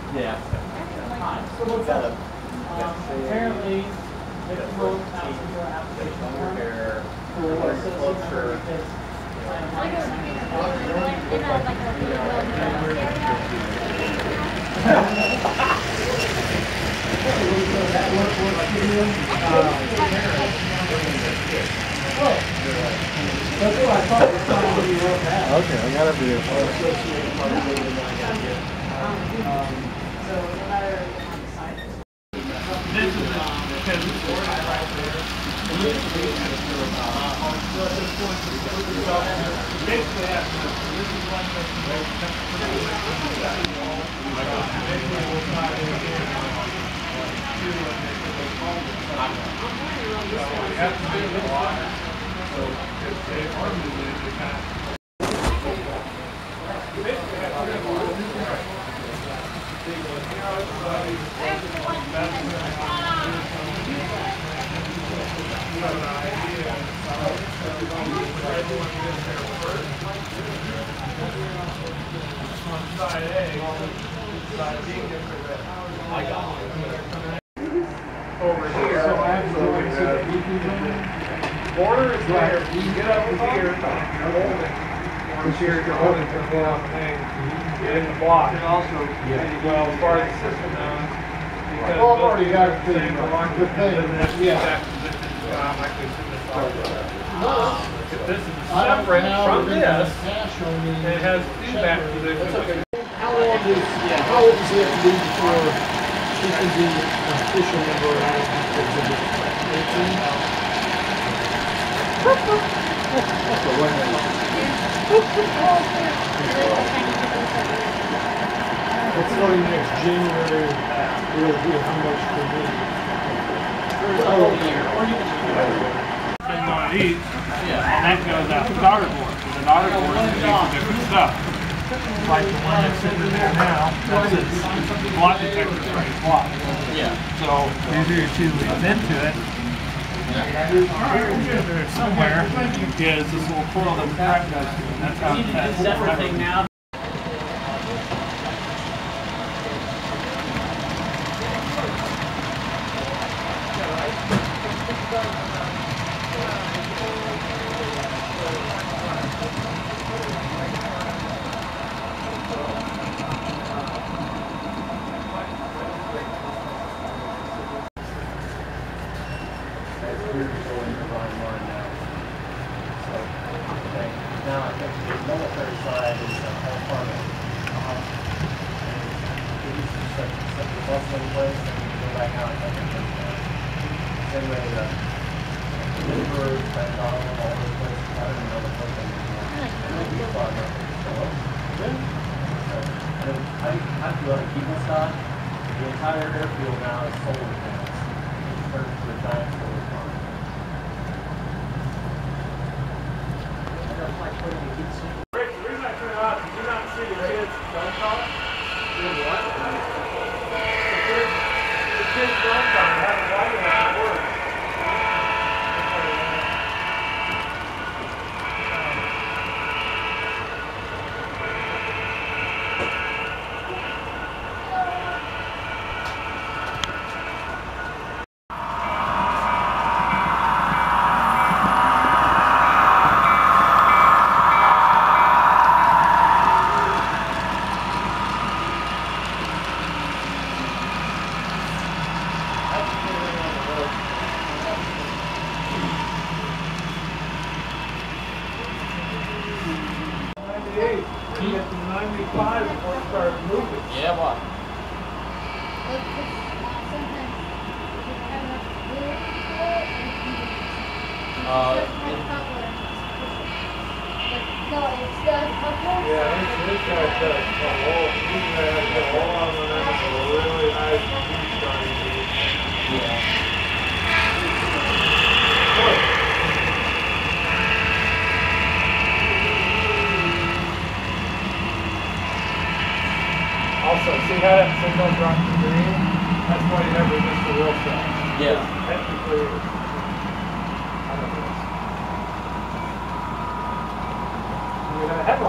Yeah. So what's up? Apparently, Mr. Rose has your application form for citizenship because that's what I thought was trying to be real bad. Okay, I got a view. So no matter on the side. This is because it's right there. Basically, this is one thing. Over here, border is there. You can get up here, you're holding. Or here, you're holding to the block thing. Get in the block. And also, well, as far as the system goes, because I've already got the thing. Yeah. If this is separate from this, and it has feedback position. How long does he have to be before he can be an official member of the 18? It's starting next January. It'll be how much per week. For the whole year. Or you can And one of these, and that goes out to the daughter board. So the daughter board can do some different stuff. Like the one that's sitting in there now, that's its block detector for its block. Yeah. So these are your two leads into it. There somewhere is this little coil that the crack goes to. And that's how it tests everything now. Now I think the military side is all part of it. We used to set the bus in place and go back out and take it. Same way the Newburgh, Bandana, all those places, I didn't know the place anymore. I feel like Keystone, the entire airfield now is solar panels. It's turned to a giant solar farm. Rick, the reason I turned it off, did you not see the kids' phone call? What? The kids' phone call, I have why you have to work. You get to 95 before you start moving. Yeah, what? Yeah, this guy's got a whole, he's got a whole lot of momentum, a really nice starting to. Yeah. Also, see how that signal dropped to green? That's why you never miss the wheel shot. Yeah. Technically, I don't know. I mean, I have a